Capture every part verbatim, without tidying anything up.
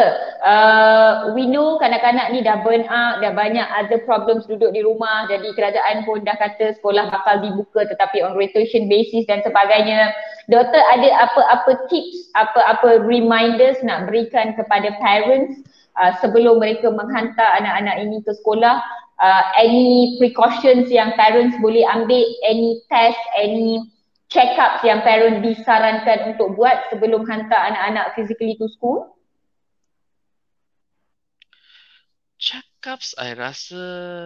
doktor, uh, we know kanak-kanak ni dah burn out, dah banyak other problems duduk di rumah, jadi kerajaan pun dah kata sekolah bakal dibuka tetapi on rotation basis dan sebagainya. Doktor ada apa-apa tips, apa-apa reminders nak berikan kepada parents uh, sebelum mereka menghantar anak-anak ini ke sekolah? Uh, any precautions yang parents boleh ambil, any test, any check-ups yang parents disarankan untuk buat sebelum hantar anak-anak physically to school? Check-ups, I rasa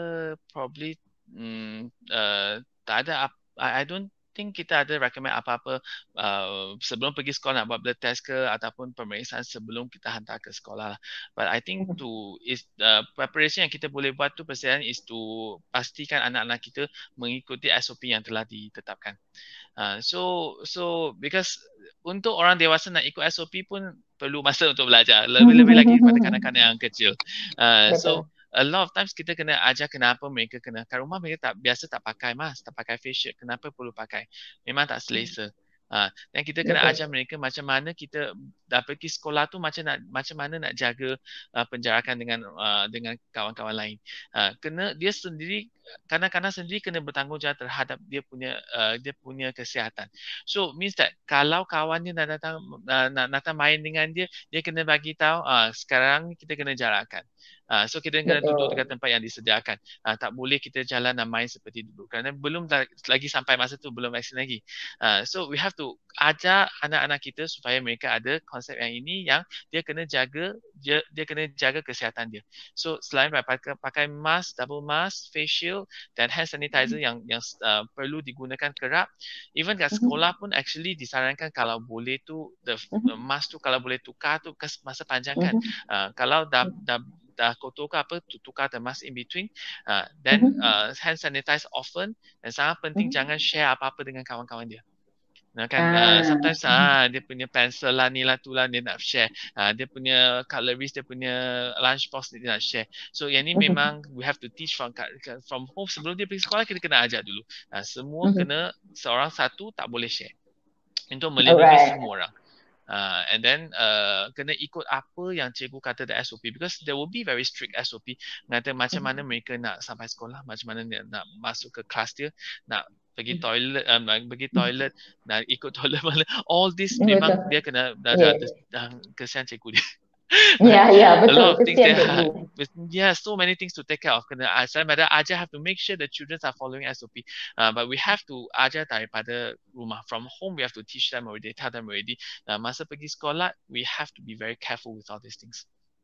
probably mm, uh, tak ada. I, I don't think kita ada recommend apa-apa uh, sebelum pergi sekolah nak buat blood test ke ataupun pemeriksaan sebelum kita hantar ke sekolah. But I think to is uh, preparation yang kita boleh buat tu persen is to pastikan anak-anak kita mengikuti S O P yang telah ditetapkan. Uh, so so because untuk orang dewasa nak ikut S O P pun perlu masa untuk belajar, lebih-lebih lagi kepada kanak-kanak yang kecil. Uh, so a lot of times kita kena ajar kenapa mereka kena, kat rumah mereka tak biasa tak pakai mask, tak pakai face shield, kenapa perlu pakai, memang tak selesa. Uh, dan kita kena ajar mereka macam mana kita dah pergi sekolah tu macam nak macam mana nak jaga uh, penjarakan dengan uh, dengan kawan-kawan lain. Uh, kena dia sendiri, kanak-kanak sendiri kena bertanggungjawab terhadap dia punya uh, dia punya kesihatan. So means that kalau kawannya nak datang uh, nak datang main dengan dia, dia kena bagi tahu uh, sekarang kita kena jarakkan. Uh, so kita kena duduk dekat tempat yang disediakan. Uh, tak boleh kita jalan dan main seperti dulu kerana belum lagi sampai masa tu, belum vaksin lagi. Uh, so we have to ajar anak-anak kita supaya mereka ada konsep yang ini, yang dia kena jaga dia, dia kena jaga kesihatan dia. So selain pakai, pakai mask, double mask, face shield dan hand sanitizer yang yang uh, perlu digunakan kerap. Even kat sekolah pun actually disarankan kalau boleh tu the, the mask tu kalau boleh tukar tu masa panjangkan. Uh, kalau dah dah dah kotor ke apa, tukar the mask in between. Uh, then uh, hand sanitize often, dan sangat penting jangan share apa-apa dengan kawan-kawan dia. Nah, kan ah. uh, sometimes ah dia punya pensel lah ni lah tu lah dia nak share. Uh, dia punya cutleries, dia punya lunch box dia nak share. So yang ni memang we have to teach from from home. Sebelum dia pergi sekolah kita kena ajar dulu. Uh, semua kena seorang satu tak boleh share untuk melindungi Alright. semua orang. Uh, and then uh, kena ikut apa yang cikgu kata the S O P, because there will be very strict S O P mengata macam mana mereka nak sampai sekolah, macam mana dia nak masuk ke kelas dia, nak pergi toilet, um, pergi toilet, nak ikut toilet mana, all this memang dia kena dah, dah, dah, dah kesian cikgu dia. Yeah, yeah, betul. A lot of things there have, yeah, so many things to take care of. Kena ajar, pada ajar have to make sure the children are following S O P. Uh, but we have to ajar daripada rumah. From home, we have to teach them already, tell them already. Uh, masa pergi sekolah, we have to be very careful with all these things.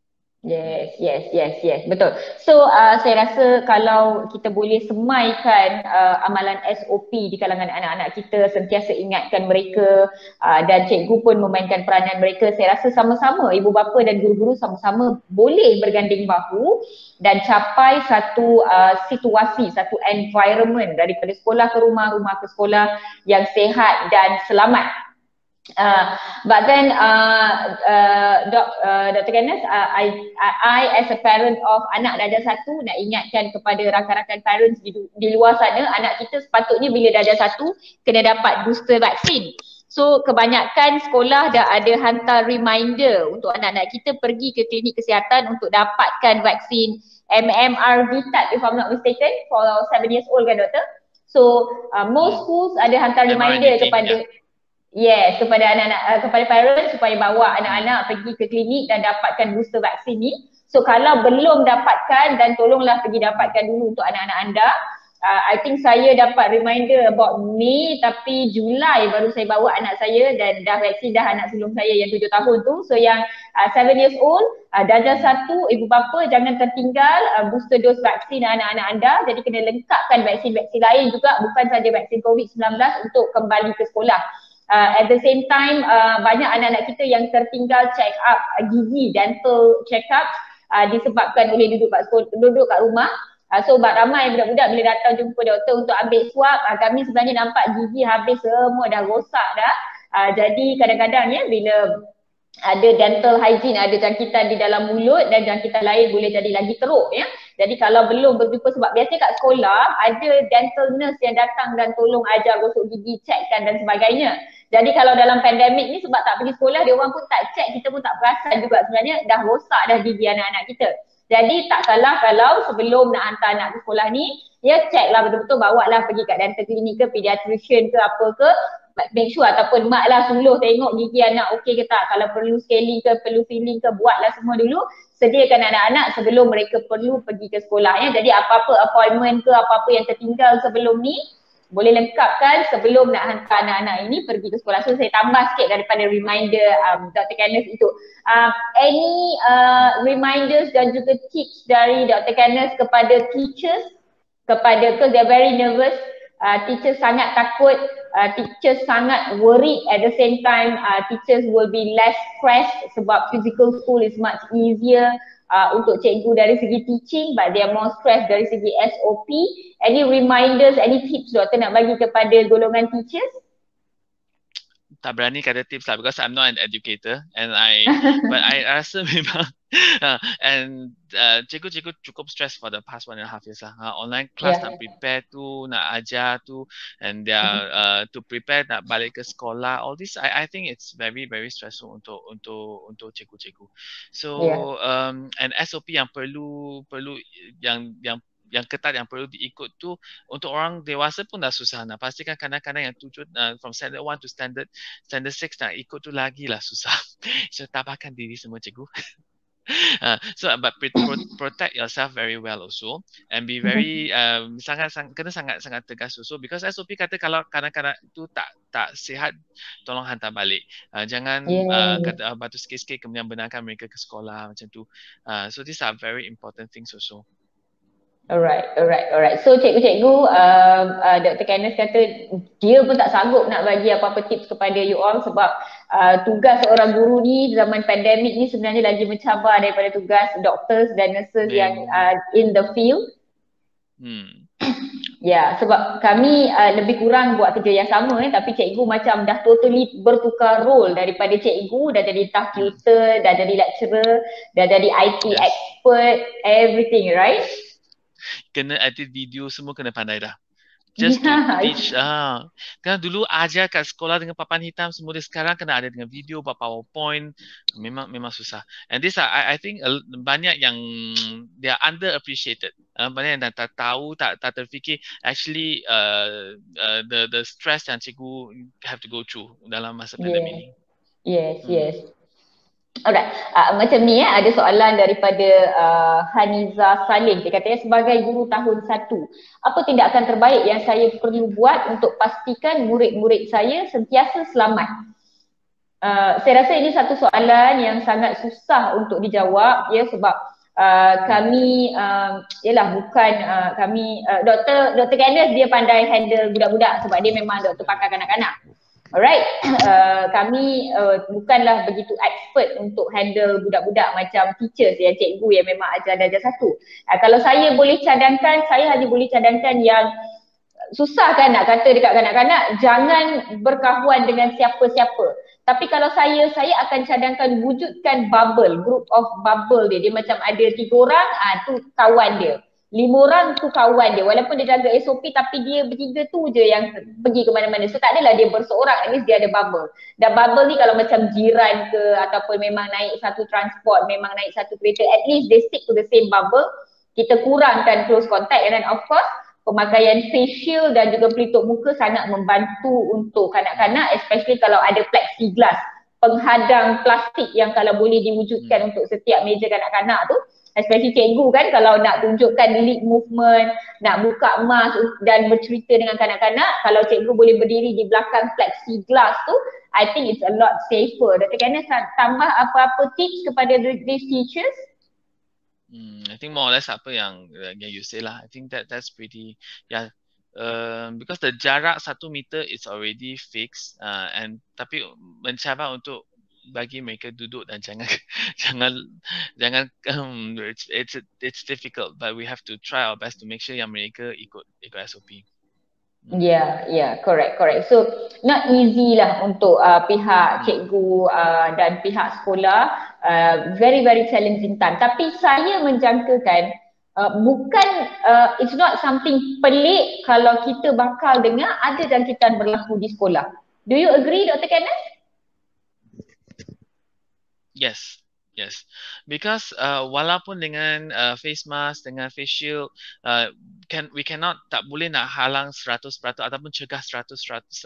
Yes, yes, yes, yes, betul. So uh, saya rasa kalau kita boleh semaikan uh, amalan S O P di kalangan anak-anak kita, sentiasa ingatkan mereka uh, dan cikgu pun memainkan peranan mereka, saya rasa sama-sama ibu bapa dan guru-guru sama-sama boleh berganding bahu dan capai satu uh, situasi, satu environment daripada sekolah ke rumah, rumah ke sekolah yang sihat dan selamat. Uh, but then, uh, uh, Dok, uh, Doktor Ganesh, uh, I, I, I as a parent of anak darjah satu nak ingatkan kepada rakan-rakan parents di, di luar sana, anak kita sepatutnya bila darjah satu kena dapat booster vaksin. So kebanyakan sekolah dah ada hantar reminder untuk anak-anak kita pergi ke klinik kesihatan untuk dapatkan vaksin M M R V T A T if I'm not mistaken for seven years old kan doktor? So uh, most schools ada hantar reminder kepada Yes, kepada anak-anak, uh, kepada parents supaya bawa anak-anak pergi ke klinik dan dapatkan booster vaksin ni. So kalau belum dapatkan, dan tolonglah pergi dapatkan dulu untuk anak-anak anda. Uh, I think saya dapat reminder about Mei, tapi Julai baru saya bawa anak saya dan dah vaksin dah anak sulung saya yang tujuh tahun tu. So yang uh, seven years old, uh, darjah satu, ibu bapa jangan tertinggal uh, booster dose vaksin anak-anak anda. Jadi kena lengkapkan vaksin-vaksin lain juga, bukan saja vaksin COVID nineteen untuk kembali ke sekolah. Uh, at the same time, uh, banyak anak-anak kita yang tertinggal check up uh, gizi, dental check up uh, disebabkan oleh duduk kat sekolah, duduk kat rumah. Uh, so ramai budak-budak bila datang jumpa doktor untuk ambil swab, uh, kami sebenarnya nampak gizi habis semua, dah rosak dah. Uh, jadi kadang-kadang ya bila ada dental hygiene, ada jangkitan di dalam mulut dan jangkitan lain boleh jadi lagi teruk ya. Jadi kalau belum berjumpa, sebab biasanya kat sekolah ada dental nurse yang datang dan tolong ajar gosok gigi, checkkan dan sebagainya. Jadi kalau dalam pandemik ni sebab tak pergi sekolah, dia orang pun tak check, kita pun tak perasan juga sebenarnya dah rosak dah gigi anak-anak kita. Jadi tak salah kalau sebelum nak hantar anak ke sekolah ni, ya check lah betul-betul, bawa lah pergi kat dental clinic ke, pediatrician ke apa ke, make sure, ataupun mak lah suluh tengok gigi anak okey ke tak, kalau perlu scaling ke, perlu filling ke, buatlah semua dulu, sediakan anak-anak sebelum mereka perlu pergi ke sekolah ya. Jadi apa-apa appointment ke, apa-apa yang tertinggal sebelum ni, boleh lengkapkan sebelum nak hantar anak-anak ini pergi ke sekolah. So saya tambah sikit daripada reminder um, doktor Kenneth itu. Uh, any uh, reminders dan juga tips dari doktor Kenneth kepada teachers, kepada, because they're very nervous, uh, teachers sangat takut, uh, teachers sangat worried, at the same time uh, teachers will be less stressed sebab physical school is much easier uh, untuk cikgu dari segi teaching, but they are more stressed dari segi S O P. Any reminders, any tips doktor nak bagi kepada golongan teachers? Tak berani kata tips lah because I'm not an educator and I but I rasa memang uh, and uh, cikgu-cikgu cukup stress for the past one and a half years lah. Uh, online class yeah. Nak prepare tu, nak ajar tu, and they are uh, to prepare nak balik ke sekolah. All this I I think it's very very stressful untuk untuk untuk cikgu-cikgu. So yeah. um, and S O P yang perlu perlu yang yang yang ketat yang perlu diikut tu untuk orang dewasa pun dah susah. Nah, pastikan kanak-kanak yang tujuh uh, from standard one to standard standard six nak ikut tu lagi lah susah. So tabahkan diri semua cikgu. Uh, so but pro protect yourself very well also and be very um, sangat sang, kena sangat sangat tegas also because S O P kata kalau kanak-kanak tu tak tak sihat tolong hantar balik. Uh, jangan yeah. uh, kata uh, batu sikit-sikit kemudian benarkan mereka ke sekolah macam tu. Uh, so these are very important things also. Alright, alright, alright. So cikgu-cikgu, uh, uh, doktor Kenneth kata dia pun tak sanggup nak bagi apa-apa tips kepada you all sebab uh, tugas seorang guru ni zaman pandemik ni sebenarnya lagi mencabar daripada tugas doctors dan nurses yeah. yang uh, in the field. Hmm. Ya, yeah, sebab kami uh, lebih kurang buat kerja yang sama eh, tapi cikgu macam dah totally bertukar role daripada cikgu, dah jadi staff tutor, dah jadi lecturer, dah jadi I T yes. expert, everything, right? Kena edit video semua kena pandai dah. Just yeah. to teach. Ah, kan dulu ajar kat sekolah dengan papan hitam semua, dia sekarang kena ada dengan video, buat PowerPoint. Memang memang susah. And this I, I think uh, banyak yang they are underappreciated. Uh, banyak yang tak tahu, tak tak terfikir actually uh, uh, the the stress yang cikgu have to go through dalam masa pandemik yeah. ni. Yes, hmm. yes. Alright, uh, macam ni eh, ada soalan daripada uh, Haniza Salim. Dia kata, sebagai guru tahun satu, apa tindakan terbaik yang saya perlu buat untuk pastikan murid-murid saya sentiasa selamat? Uh, saya rasa ini satu soalan yang sangat susah untuk dijawab ya, sebab uh, kami uh, yalah bukan uh, kami uh, doktor doktor Kenneth dia pandai handle budak-budak sebab dia memang doktor pakar kanak-kanak. Alright, uh, kami uh, bukanlah begitu expert untuk handle budak-budak macam teachers yang cikgu yang memang ajar darjah satu. Uh, kalau saya boleh cadangkan, saya hanya boleh cadangkan yang susah kan nak kata dekat kanak-kanak, jangan berkawan dengan siapa-siapa. Tapi kalau saya, saya akan cadangkan wujudkan bubble, group of bubble dia. Dia macam ada tiga orang, ah tu kawan dia. Lima orang tu kawan dia, walaupun dia jaga S O P tapi dia bertiga tu je yang pergi ke mana-mana. So tak adalah dia berseorang, at least dia ada bubble. Dan bubble ni kalau macam jiran ke ataupun memang naik satu transport, memang naik satu kereta, at least they stick to the same bubble. Kita kurangkan close contact, and then of course pemakaian face shield dan juga pelitup muka sangat membantu untuk kanak-kanak, especially kalau ada plexiglass, penghadang plastik yang kalau boleh diwujudkan hmm. untuk setiap meja kanak-kanak tu. Especially cikgu kan kalau nak tunjukkan lead movement, nak buka mask dan bercerita dengan kanak-kanak, kalau cikgu boleh berdiri di belakang plexiglass tu, I think it's a lot safer. Doktor Kenneth tambah apa-apa tips kepada these teachers? Hmm, I think more or less apa yang yang you say lah. I think that that's pretty yeah. Um, because the jarak satu meter is already fixed uh, and tapi mencabar untuk bagi mereka duduk dan jangan jangan jangan um, it's it's it's difficult, but we have to try our best to make sure yang mereka ikut ikut S O P. Ya, yeah, ya, yeah, correct, correct. So not easy lah untuk uh, pihak cikgu uh, dan pihak sekolah, uh, very very challenging time. Tapi saya menjangkakan Uh, bukan, uh, it's not something pelik kalau kita bakal dengar ada jangkitan berlaku di sekolah. Do you agree, Doktor Kenneth? Yes. Yes, because uh, walaupun dengan uh, face mask, dengan face shield, uh, can we cannot tak boleh nak halang seratus peratus ataupun cegah seratus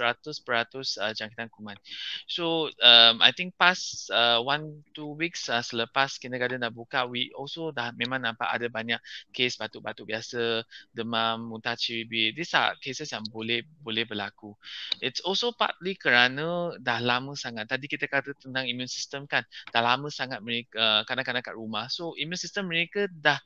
peratus uh, jangkitan kuman. So um, I think past uh, one two weeks uh, selepas kindergarten dah buka, we also dah memang nampak ada banyak kes batuk-batuk biasa, demam, muntah ciri. These are cases yang boleh boleh berlaku. It's also partly kerana dah lama sangat. Tadi kita kata tentang immune system kan, dah lama sangat mereka uh, kanak-kanak kat rumah. So immune system mereka dah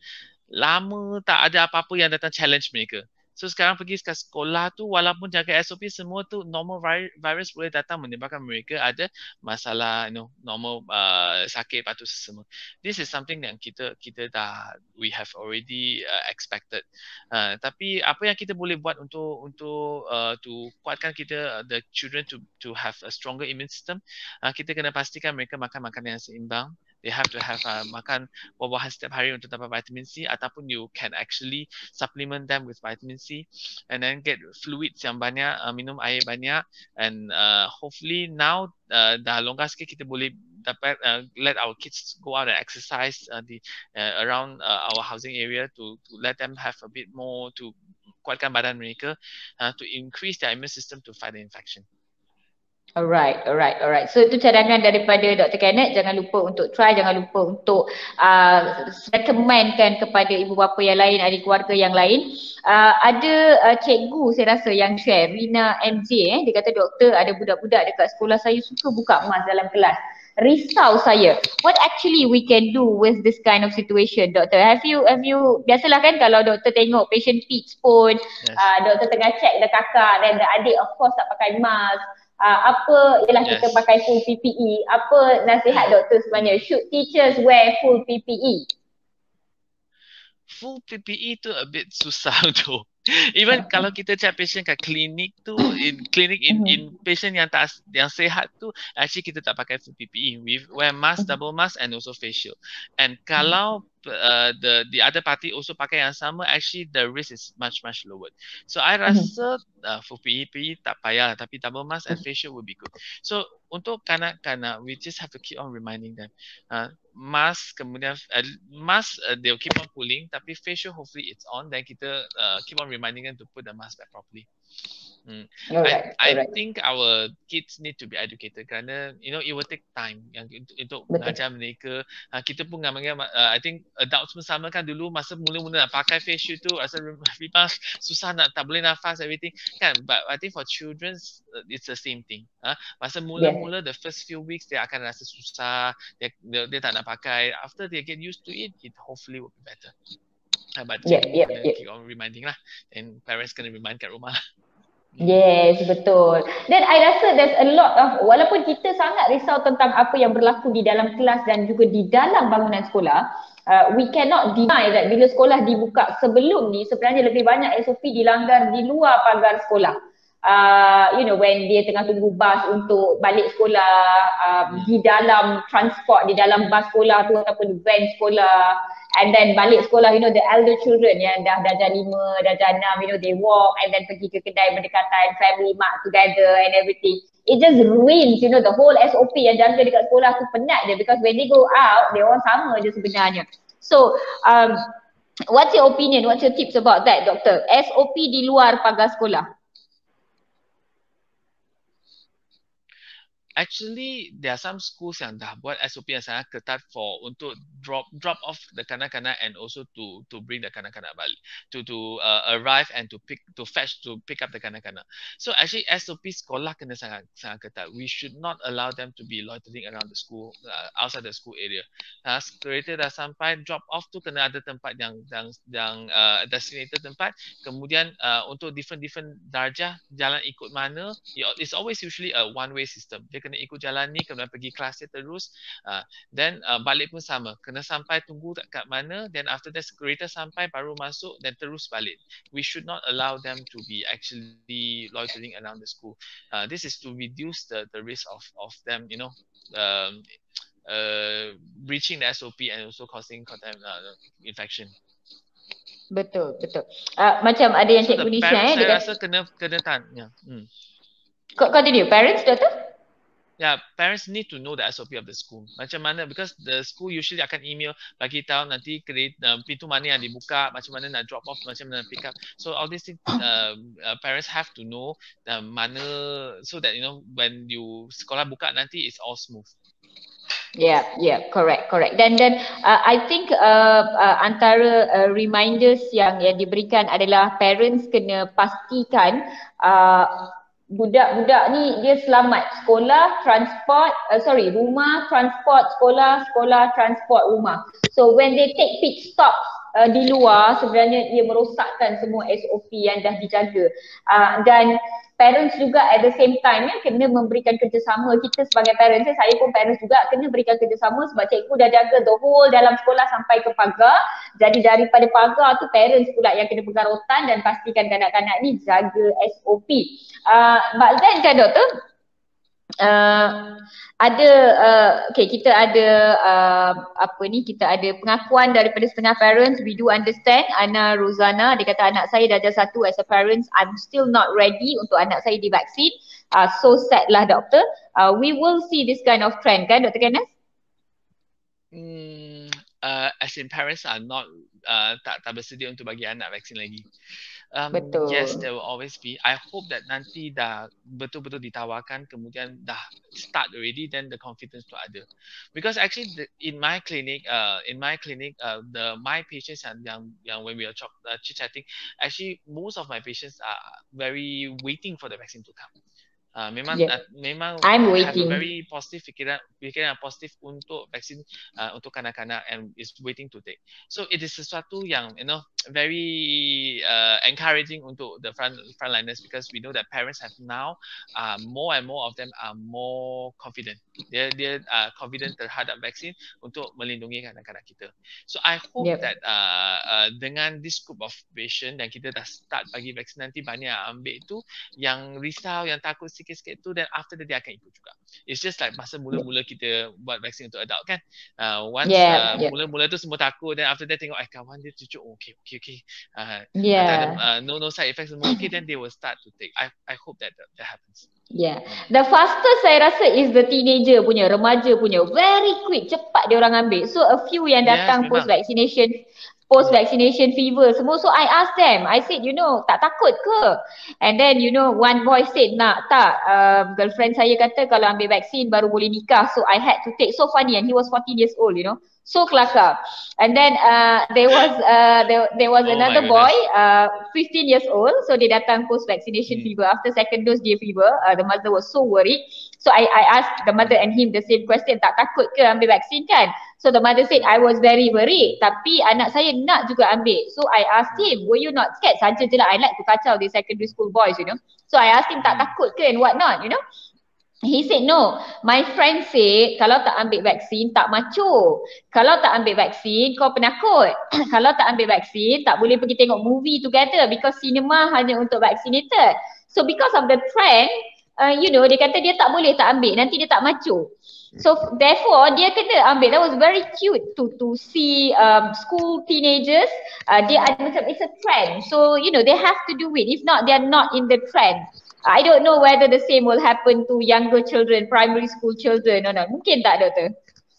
lama tak ada apa-apa yang datang challenge mereka. So sekarang pergi ke sekolah tu, walaupun jaga S O P semua tu, normal virus boleh datang menyebabkan mereka ada masalah, you know, normal uh, sakit batuk semua. This is something yang kita kita dah we have already uh, expected. Uh, tapi apa yang kita boleh buat untuk untuk uh, to kuatkan kita uh, the children to to have a stronger immune system, uh, kita kena pastikan mereka makan makanan yang seimbang. They have to have uh, makan buah-buahan setiap hari untuk dapat vitamin C, ataupun you can actually supplement them with vitamin C and then get fluids yang banyak, uh, minum air banyak, and uh, hopefully now uh, dah longgar sikit kita boleh dapat uh, let our kids go out and exercise uh, the uh, around uh, our housing area to to let them have a bit more to kuatkan badan mereka uh, to increase their immune system to fight the infection. Alright, alright, alright. So itu cadangan daripada Doktor Kenneth. Jangan lupa untuk try, jangan lupa untuk uh, recommendkan kepada ibu bapa yang lain, adik keluarga yang lain. Uh, ada uh, cikgu saya rasa yang share, Rina M J, eh, dia kata, doktor, ada budak-budak dekat sekolah saya suka buka mask dalam kelas. Risau saya. What actually we can do with this kind of situation, doktor? Have you, have you, biasalah kan kalau doktor tengok patient pits pun, yes. uh, doktor tengah check the kakak dan the adik of course tak pakai mask. Uh, apa ialah yes. kita pakai full P P E, apa nasihat doktor sebenarnya? Should teachers wear full P P E? Full P P E tu a bit susah tu. Even kalau kita check patient kat klinik tu, in klinik in, in patient yang tak yang sihat tu, actually kita tak pakai full P P E. We wear mask, double mask and also face shield. And kalau uh, the the other party also pakai yang sama, actually the risk is much much lower. So I rasa uh, full P P E tak payah, tapi double mask and face shield would be good. So untuk kanak-kanak, we just have to keep on reminding them. Uh, mask, kemudian uh, mask uh, they'll keep on pulling, tapi facial hopefully it's on, then kita uh, keep on reminding them to put the mask back properly. Hmm. Alright, I, I alright. think our kids need to be educated kerana you know it will take time yang untuk mengajar mereka. Uh, kita pun ngam-ngam, uh, I think adults pun sama kan, dulu masa mula-mula nak pakai face shield tu rasa mask susah, nak tak boleh nafas everything kan, but I think for children uh, it's the same thing. Uh, masa mula-mula yeah. the first few weeks dia akan rasa susah, dia, dia, dia tak nak pakai. After they get used to it, it hopefully will be better. Uh, but yeah, yeah, yeah. keep on reminding lah, and parents kena remind kat rumah lah. Yes, betul. Dan I rasa there's a lot of, walaupun kita sangat risau tentang apa yang berlaku di dalam kelas dan juga di dalam bangunan sekolah, uh, we cannot deny that bila sekolah dibuka sebelum ni, sebenarnya lebih banyak S O P dilanggar di luar pagar sekolah. Uh, you know, when dia tengah tunggu bas untuk balik sekolah, uh, di dalam transport, di dalam bas sekolah tu ataupun van sekolah, and then balik sekolah, you know, the elder children yang dah darjah lima, darjah enam, you know, they walk and then pergi ke kedai berdekatan, family mak together and everything. It just ruins, you know, the whole S O P yang jaga dekat sekolah tu penat je, because when they go out, they orang sama je sebenarnya. So, um, what's your opinion, what's your tips about that, doktor? S O P di luar pagar sekolah. Actually, there are some schools yang dah buat S O P yang sangat ketat for untuk drop drop off the kanak-kanak and also to to bring the kanak-kanak balik, to to uh, arrive and to pick to fetch to pick up the kanak-kanak. So actually S O P sekolah kena sangat sangat ketat. We should not allow them to be loitering around the school, uh, outside the school area. Uh, kereta dah sampai, drop off tu kena ada tempat yang yang yang uh, designated tempat. Kemudian uh, untuk different different darjah, jalan ikut mana, it's always usually a one way system. Dia kena ikut jalan ni, kemudian pergi kelas dia terus, uh, then uh, balik pun sama, kena sampai tunggu kat mana, then after that kereta sampai baru masuk, then terus balik. We should not allow them to be actually loitering around the school. Uh, this is to reduce the the risk of of them, you know, um, uh, breaching the S O P and also causing contact, uh, infection. Betul, betul. Uh, macam ada yang So cikgu the ni share, parents eh, dia saya kata, rasa kena kena tanya. Hmm. continue, parents, doktor? Yeah, parents need to know the S O P of the school. Macam mana, because the school usually akan email bagi tahu nanti create, uh, pintu mana yang dibuka, macam mana nak drop off, macam mana nak pick up. So all these things, uh, uh, parents have to know uh, mana, so that you know when you sekolah buka nanti it's all smooth. Yeah, yeah, correct, correct. Dan dan uh, I think uh, uh, antara uh, reminders yang yang diberikan adalah parents kena pastikan uh, budak-budak ni dia selamat sekolah, transport, uh, sorry, rumah, transport, sekolah, sekolah, transport, rumah. So when they take pit stop uh, di luar, sebenarnya ia merosakkan semua S O P yang dah dijaga. Uh, dan parents juga at the same time ya, kena memberikan kerjasama. Kita sebagai parents, ya, saya pun parents juga kena berikan kerjasama sebab cikgu dah jaga the whole dalam sekolah sampai ke pagar. Jadi daripada pagar tu parents pula yang kena pegang rotan dan pastikan kanak-kanak ni jaga S O P. Uh, Mbak Zain kan doktor? Uh, ada uh, okay, kita ada uh, apa ni, kita ada pengakuan daripada setengah parents. We do understand. Ana Rozana, dia kata anak saya darjah satu, as a parents I'm still not ready untuk anak saya divaksin. Uh, so sad lah doktor. Uh, we will see this kind of trend kan Doktor Kenneth? Hmm, uh, as in parents are not uh, tak tak bersedia untuk bagi anak vaksin lagi. Um, Betul. Yes, there will always be. I hope that nanti dah betul-betul ditawarkan, kemudian dah start already, then the confidence to ada. Because actually the, in my clinic, uh, in my clinic, uh, the my patients yang yang, yang when we are talk, uh, chit-chatting, actually most of my patients are very waiting for the vaccine to come. Uh, memang Yeah. uh, memang I'm have a waiting. very positive fikiran fikiran yang positif untuk vaksin uh, untuk kanak-kanak and is waiting to take. So it is sesuatu yang you know very uh, encouraging untuk the front frontliners, because we know that parents have now uh, more and more of them are more confident. Dia dia uh, confident terhadap vaksin untuk melindungi kanak-kanak kita. So I hope Yep. that uh, uh, dengan this group of patient dan kita dah start bagi vaksin, nanti banyak yang ambil tu, yang risau, yang takut sikit-sikit tu, dan after that dia akan ikut juga. It's just like masa mula-mula kita buat vaksin untuk adult kan. Uh, once Yeah, uh, yeah. mula-mula tu semua takut, dan after that tengok eh kawan dia cucuk, oh, okay, okay, okay. Uh, Yeah. tak ada, uh, no no side effects semua okay, then they will start to take. I I hope that that, that happens. Yeah. The fastest saya rasa is the teenager punya, remaja punya. Very quick, cepat dia orang ambil. So a few yang Yes, datang memang. post vaccination, post vaccination fever semua. So I asked them, I said, you know, tak takut ke? And then you know, one boy said, nak tak. Uh, girlfriend saya kata kalau ambil vaksin baru boleh nikah. So I had to take. So funny, and he was fourteen years old, you know. So kelakar. And then uh, there was uh, there, there was Oh my another boy, goodness. uh, fifteen years old. So dia datang post vaccination Hmm. fever. After second dose dia fever, uh, the mother was so worried. So I I asked the mother and him the same question, tak takut ke ambil vaksin kan? So the mother said, I was very worried, tapi anak saya nak juga ambil. So I asked him, were you not scared? Saja je lah, I like to kacau the secondary school boys, you know. So I asked him, tak Hmm. takut ke and what not, you know. He said no. My friend said kalau tak ambil vaksin tak macho. Kalau tak ambil vaksin kau penakut. Kalau tak ambil vaksin tak boleh pergi tengok movie together because cinema hanya untuk vaccinated. So because of the trend, uh, you know, dia kata dia tak boleh tak ambil, nanti dia tak macho. So therefore dia kena ambil. That was very cute to to see um, school teenagers. Uh, dia ada macam it's a trend. So you know they have to do it. If not, they are not in the trend. I don't know whether the same will happen to younger children, primary school children or not. Mungkin tak, doktor?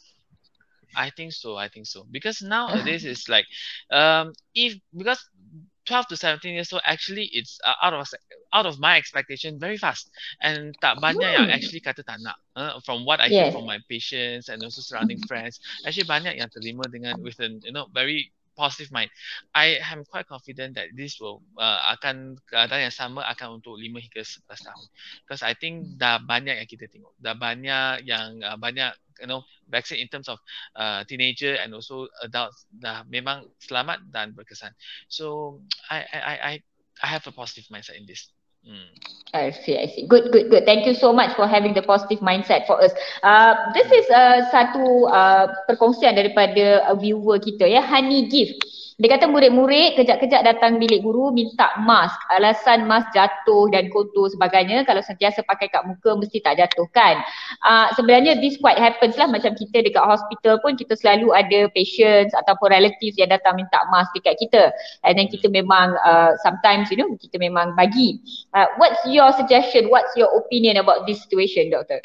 I think so. I think so. Because nowadays it's like, um, if because twelve to seventeen years old, actually it's uh, out of out of my expectation very fast, and tak banyak Hmm. yang actually kata tak nak. Uh, from what I hear Yes. from my patients and also surrounding friends, actually banyak yang terima dengan with an you know very positive mind. I am quite confident that this will uh, akan keadaan yang sama akan untuk lima hingga sebelas tahun. Because I think dah banyak yang kita tengok, dah banyak yang uh, banyak you know vaccine in terms of uh, teenager and also adults dah memang selamat dan berkesan. So I I I I I have a positive mindset in this. Hmm. I see, I see. Good, good, good. Thank you so much for having the positive mindset for us. Uh, this is uh, satu uh, perkongsian daripada uh, viewer kita ya, Honey Gift. Dia kata murid-murid kejap-kejap datang bilik guru minta mask. Alasan mask jatuh dan kotor sebagainya. Kalau sentiasa pakai kat muka mesti tak jatuh kan. Uh, sebenarnya this quite happens lah. Macam kita dekat hospital pun kita selalu ada patients ataupun relatives yang datang minta mask dekat kita. And then kita memang uh, sometimes you know kita memang bagi. Uh, what's your suggestion? What's your opinion about this situation, Doctor?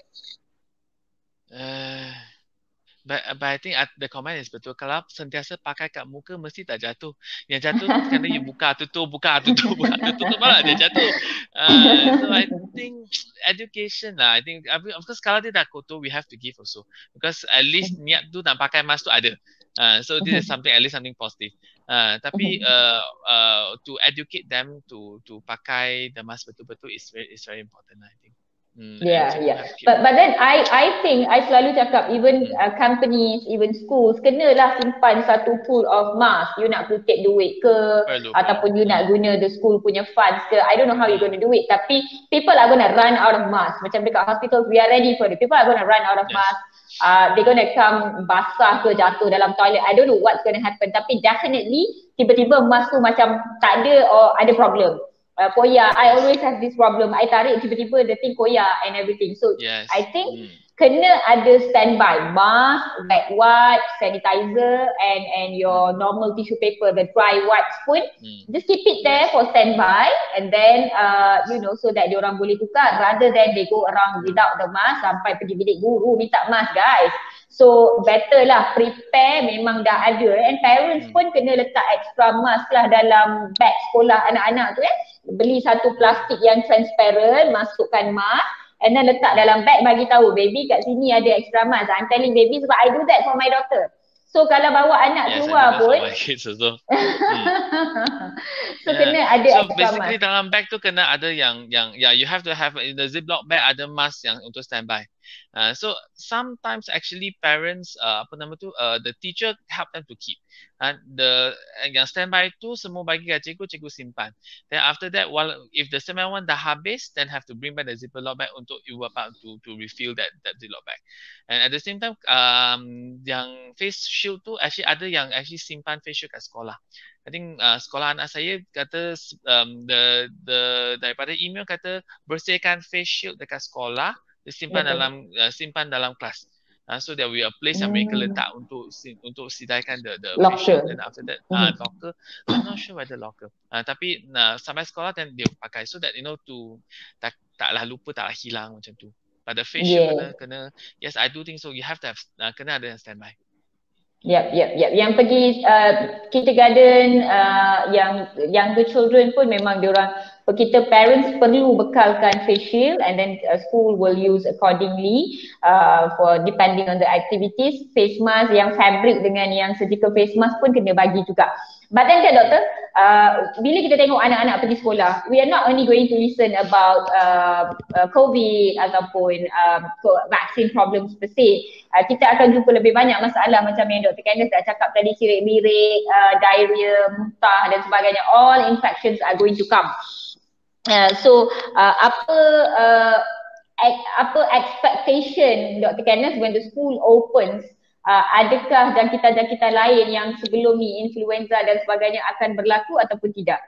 Uh, But, but I think the comment is betul. Kalau sentiasa pakai kat muka mesti tak jatuh. Yang jatuh tu kerana you buka tutup, buka tutup, buka tutup, malah dia jatuh. Uh, so I think education lah. I think of course kalau dia dah kotor, we have to give also. Because at least niat tu nak pakai mask tu ada. Uh, so this is something at least something positive. Uh, tapi uh, uh, to educate them to to pakai the mask betul-betul is very is very important. I think. Hmm, yeah, yeah. But but then I I think I selalu cakap even hmm. uh, companies, even schools kenalah simpan satu pool of mask. You nak protect duit ke Perlu, ataupun you hmm. nak guna the school punya funds ke. I don't know how you going to do it. Tapi people are going to run out of mask. Macam dekat hospitals, we are ready for it. People are going to run out of yes. mask. Uh, they're going to come basah ke jatuh dalam toilet. I don't know what's going to happen. Tapi definitely tiba-tiba mask tu macam tak ada or ada problem. Uh, koyak, I always have this problem. I tarik tiba-tiba the thing koyak and everything. So yes. I think mm. kena ada standby mask, wet wipe, sanitizer and and your mm. normal tissue paper, the dry wipes pun mm. just keep it there yes. for standby and then uh, you know so that diorang boleh tukar rather than they go around without the mask sampai pergi bilik guru minta mask guys. So better lah prepare memang dah ada and parents hmm. pun kena letak extra mask lah dalam beg sekolah anak-anak tu eh. Beli satu plastik yang transparent, masukkan mask and then letak dalam beg bagi tahu baby kat sini ada extra mask. I'm telling baby sebab I do that for my daughter. So kalau bawa anak yes, keluar pun so, so. hmm. so yeah. kena ada so extra basically mask. Dalam bag tu kena ada yang yang yeah you have to have in the ziploc bag ada mask yang untuk standby. Uh, so sometimes actually parents uh, apa nama tu uh, the teacher help them to keep. Uh, the yang standby tu semua bagi kat cikgu, cikgu simpan. Then after that while if the standby one dah habis then have to bring back the ziploc bag untuk you apa to to refill that that ziploc bag. And at the same time um yang face shield tu actually ada yang actually simpan face shield kat sekolah. I think uh, sekolah anak saya kata um, the the daripada email kata bersihkan face shield dekat sekolah, disimpan yeah. dalam uh, simpan dalam kelas. Uh, so there will be a place yang mereka letak untuk untuk sidaikan the the face shield and after that uh, locker. I'm not sure whether locker. Uh, tapi uh, sampai sekolah then dia pakai so that you know to tak taklah lupa taklah hilang macam tu. Pada face shield yeah. kena kena yes I do think so you have to have uh, kena ada yang standby. Yep, yep, yep. Yang pergi uh, kindergarten, uh, yang younger children pun memang diorang, kita parents perlu bekalkan face shield and then uh, school will use accordingly uh, for depending on the activities. Face mask yang fabric dengan yang surgical face mask pun kena bagi juga. But then kan doktor, uh, bila kita tengok anak-anak pergi sekolah, we are not only going to listen about uh, uh, COVID ataupun uh, vaccine problems per se. Uh, kita akan jumpa lebih banyak masalah macam yang Doktor Candace dah cakap tadi, sirik-birik, uh, diarrhea, muntah dan sebagainya. All infections are going to come. Uh, so uh, apa uh, apa expectation Doktor Candace when the school opens? Uh, adakah jangkitan-jangkitan lain yang sebelum ni influenza dan sebagainya akan berlaku ataupun tidak?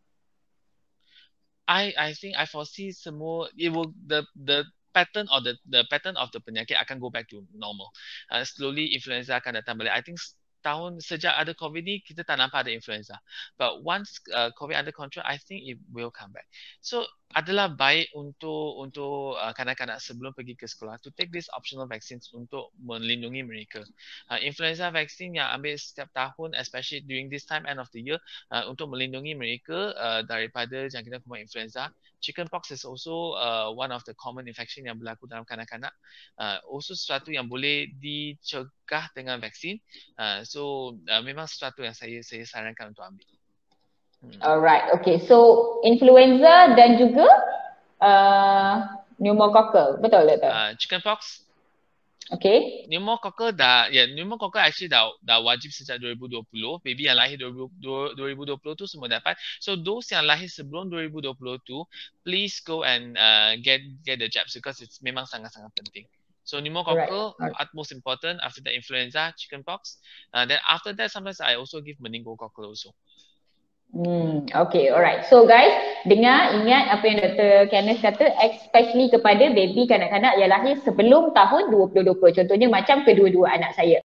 I I think I foresee semua it will the the pattern or the the pattern of the penyakit akan go back to normal. Uh, slowly influenza akan datang balik. I think tahun sejak ada COVID ni kita tak nampak ada influenza. But once uh, COVID under control, I think it will come back. So adalah baik untuk untuk uh, kanak-kanak sebelum pergi ke sekolah to take this optional vaccines untuk melindungi mereka. Uh, influenza vaccine yang ambil setiap tahun, especially during this time end of the year, uh, untuk melindungi mereka uh, daripada jangkitan kuman influenza. Chickenpox is also uh, one of the common infection yang berlaku dalam kanak-kanak. Uh, also sesuatu yang boleh dicegah dengan vaksin. Uh, so uh, memang sesuatu yang saya saya sarankan untuk ambil. Hmm. Alright, okay. So influenza dan juga uh, pneumococcal, betul tak? Uh, chickenpox. Okay. Pneumococcal dah, ya yeah, pneumococcal actually dah dah wajib sejak dua ribu dua puluh. Baby yang lahir dua ribu dua puluh tu semua dapat. So those yang lahir sebelum dua ribu dua puluh tu, please go and uh, get get the jabs because it's memang sangat-sangat penting. So pneumococcal, Alright. utmost important. After that, influenza, chickenpox. Uh, then after that, sometimes I also give meningococcal also. Hmm, okay, alright. So guys, dengar, ingat apa yang Doktor Kenneth kata, especially kepada baby kanak-kanak yang lahir sebelum tahun dua ribu dua puluh. Contohnya macam kedua-dua anak saya.